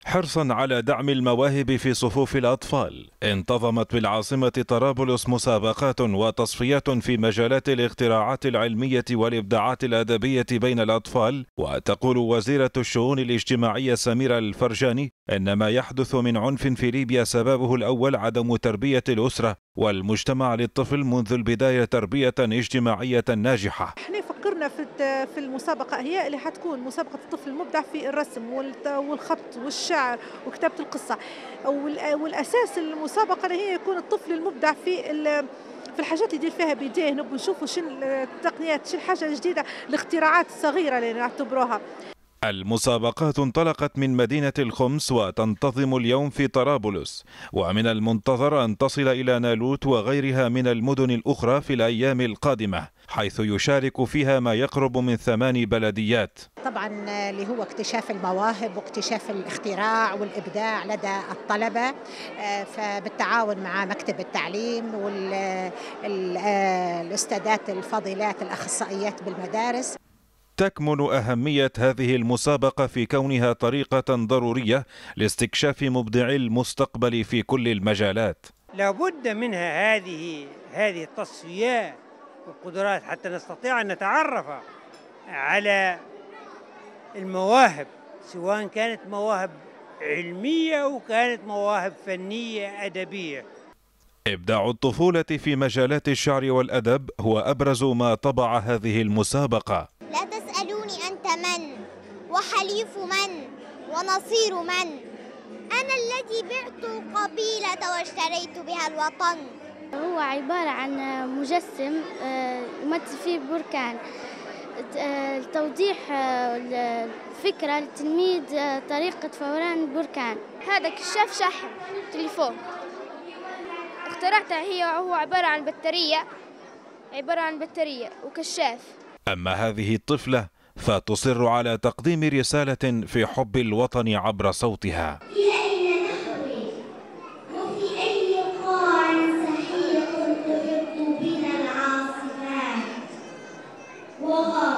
حرصا على دعم المواهب في صفوف الأطفال، انتظمت بالعاصمة طرابلس مسابقات وتصفيات في مجالات الاختراعات العلمية والإبداعات الأدبية بين الأطفال. وتقول وزيرة الشؤون الاجتماعية سميرة الفرجاني إن ما يحدث من عنف في ليبيا سببه الأول عدم تربية الأسرة والمجتمع للطفل منذ البداية تربية اجتماعية ناجحة. احنا فكرنا في المسابقة هي اللي حتكون مسابقة الطفل المبدع في الرسم والخط والشعر وكتابة القصة، والأساس المسابقة اللي هي يكون الطفل المبدع في الحاجات اللي يدير فيها بيديه. نبغى نشوفوا شنو التقنيات، شنو الحاجة الجديدة، الاختراعات الصغيرة اللي نعتبروها. المسابقات انطلقت من مدينة الخمس وتنتظم اليوم في طرابلس، ومن المنتظر أن تصل إلى نالوت وغيرها من المدن الأخرى في الأيام القادمة، حيث يشارك فيها ما يقرب من 8 بلديات. طبعا اللي هو اكتشاف المواهب واكتشاف الاختراع والإبداع لدى الطلبة، فبالتعاون مع مكتب التعليم والأستاذات الفاضلات الأخصائيات بالمدارس. تكمن أهمية هذه المسابقة في كونها طريقة ضرورية لاستكشاف مبدعي المستقبل في كل المجالات. لابد منها هذه التصفيات والقدرات حتى نستطيع أن نتعرف على المواهب، سواء كانت مواهب علمية أو كانت مواهب فنية أدبية. إبداع الطفولة في مجالات الشعر والأدب هو أبرز ما طبع هذه المسابقة. لا تسألوني أنت من وحليف من ونصير من، أنا الذي بعت قبيلة واشتريت بها الوطن. هو عبارة عن مجسم يمثل فيه بركان، توضيح الفكرة للتلميذ طريقة فوران البركان. هذا كشاف شحن تليفون اخترعتها، هو عبارة عن بطارية وكشاف. أما هذه الطفلة فتصر على تقديم رسالة في حب الوطن عبر صوتها. وغاب